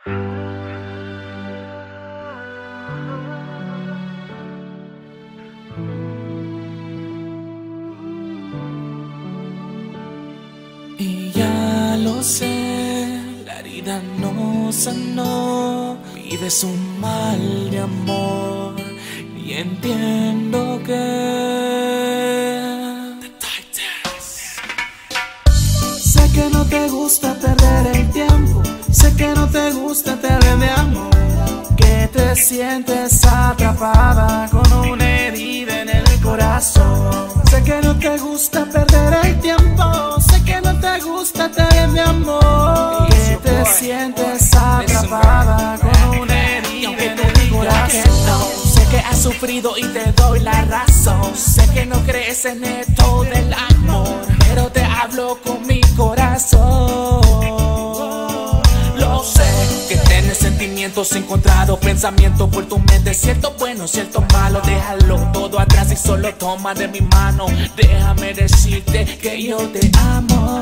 Y ya lo sé, la herida no sanó, vives un mal de amor y entiendo que sé que no te gusta perder el tiempo, sé que no te gusta perder de amor, que te sientes atrapada con una herida en el corazón. Sé que no te gusta perder el tiempo, sé que no te gusta tener mi amor, que te sientes atrapada con una herida en el corazón. Sé que has sufrido y te doy la razón, sé que no crees en esto del amor, pero te hablo con mi corazón. Lo sé, que tienes sentimientos encontrados, pensamientos por tu mente, cierto bueno, cierto malo. Déjalo todo atrás y solo toma de mi mano. Déjame decirte que yo te amo.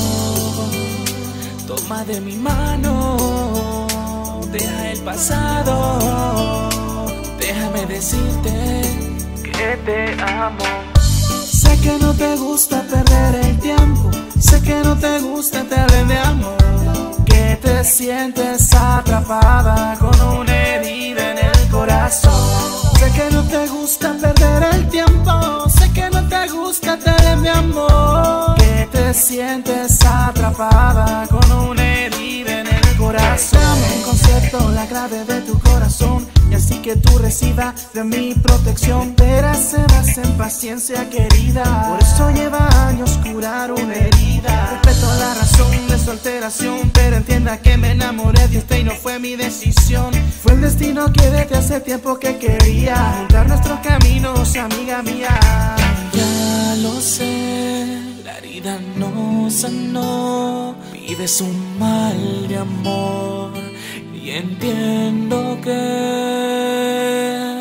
Toma de mi mano, deja el pasado. Déjame decirte que te amo. Sé que no te gusta perder el tiempo, sé que no te gusta perder de amor, que te sientes atrapada con una herida en el corazón. Sé que no te gusta perder el tiempo, sé que no te gusta tener mi amor, que te sientes atrapada con una herida en el corazón. Dame en concierto la clave de tu corazón, y así que tú recibas de mi protección. Verás en paciencia, querida, por eso lleva años curar una herida. Respeto la razón de su alteración, pero entienda que me enamoré de usted y no fue mi decisión. Fue el destino que desde hace tiempo que quería juntar nuestros caminos, amiga mía. Ya lo sé, la herida no sanó, vives un mal de amor y entiendo que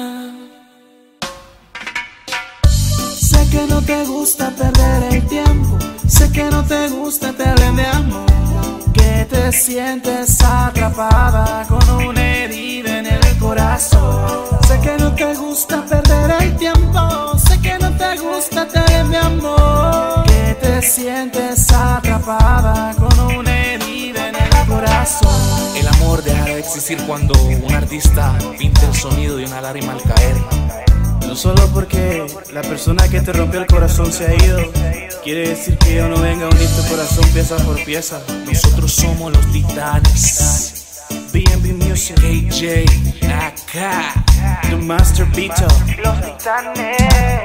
sé que no te gusta perder el tiempo, sé que no te gusta perder de amor, que te sientes atrapada con una herida en el corazón. Sé que no te gusta perder el tiempo, sé que no te gusta tener mi amor, que te sientes atrapada con una herida en el corazón. El amor deja de existir cuando un artista pinta el sonido de una lágrima al caer. No solo porque la persona que te rompió el corazón se ha ido, quiere decir que yo no venga a unir tu corazón pieza por pieza. Nosotros somos los Titanes, B&B Music, KJ, acá, The Master Beato. Los Titanes.